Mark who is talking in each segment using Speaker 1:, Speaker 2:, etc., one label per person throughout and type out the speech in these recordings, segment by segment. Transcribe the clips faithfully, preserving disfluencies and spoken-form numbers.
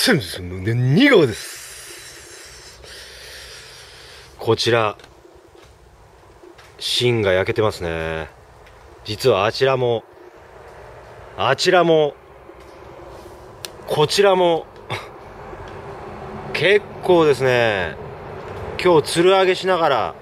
Speaker 1: せんせんのに号です。こちら芯が焼けてますね。実はあちらもあちらもこちらも結構ですね。今日つる上げしながら、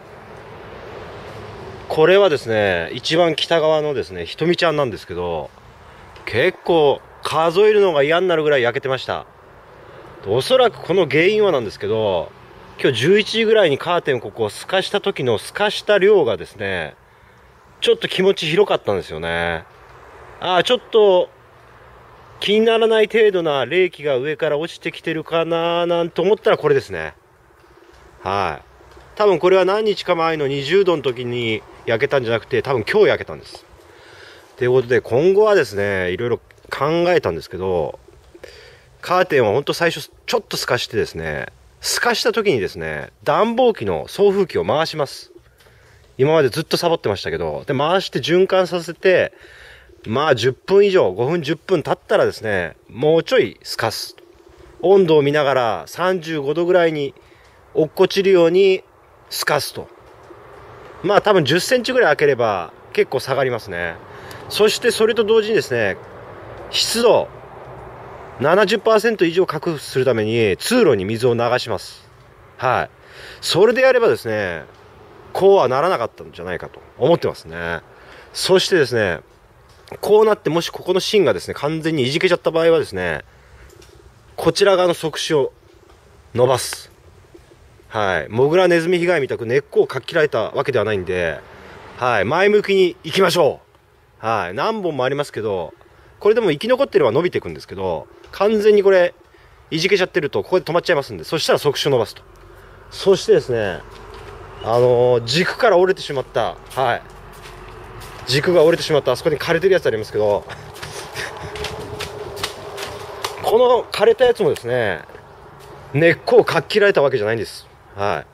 Speaker 1: これはですね一番北側のですねひとみちゃんなんですけど、結構数えるのが嫌になるぐらい焼けてました。おそらくこの原因はなんですけど、今日じゅういちじぐらいにカーテンをここを透かした時の透かした量がですね、ちょっと気持ち広かったんですよね。ああ、ちょっと気にならない程度な冷気が上から落ちてきてるかななんて思ったらこれですね。はい。多分これは何日か前のにじゅうどの時に焼けたんじゃなくて、多分今日焼けたんです。ということで今後はですね、いろいろ考えたんですけど、カーテンは本当最初ちょっと透かしてですね、透かした時にですね、暖房機の送風機を回します。今までずっとサボってましたけど、で回して循環させて、まあじゅっぷん以上、ごふんじゅっぷん経ったらですね、もうちょい透かす。温度を見ながらさんじゅうごどぐらいに落っこちるように透かすと。まあ多分じゅっセンチぐらい開ければ結構下がりますね。そしてそれと同時にですね、湿度ななじゅっパーセント以上確保するために通路に水を流します。はい。それでやればですね、こうはならなかったんじゃないかと思ってますね。そしてですね、こうなってもしここの芯がですね、完全にいじけちゃった場合はですね、こちら側の側枝を伸ばす。はい。モグラネズミ被害みたく根っこをかき切られたわけではないんで、はい。前向きに行きましょう。はい。何本もありますけど、これでも生き残ってれば伸びていくんですけど、完全にこれいじけちゃってるとここで止まっちゃいますんで、そしたら側枝を伸ばすと。そしてですね、あのー、軸から折れてしまった、はい、軸が折れてしまったあそこに枯れてるやつありますけどこの枯れたやつもですね、根っこをかっ切られたわけじゃないんです。はい、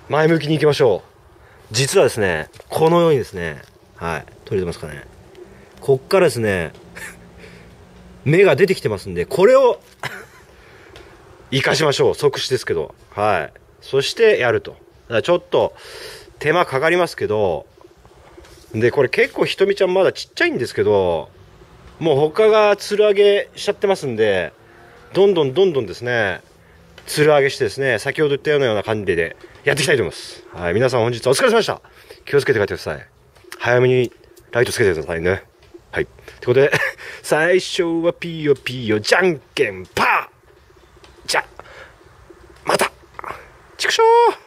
Speaker 1: 前向きに行きましょう。実はですね、このようにですね、はい、取れてますかね、こっからですね芽が出てきてますんで、これを生かしましょう。即死ですけど、はい。そしてやると。だからちょっと手間かかりますけど、でこれ結構ひとみちゃんまだちっちゃいんですけど、もう他がつる上げしちゃってますんで、どんどんどんどんですねつる上げしてですね、先ほど言ったような感じでやっていきたいと思います。はい、皆さん本日はお疲れ様でした。気をつけて帰ってください。早めにライトつけてくださいね。はい。ということで最初はピヨピヨじゃんけんパー。じゃまた。ちくしょう。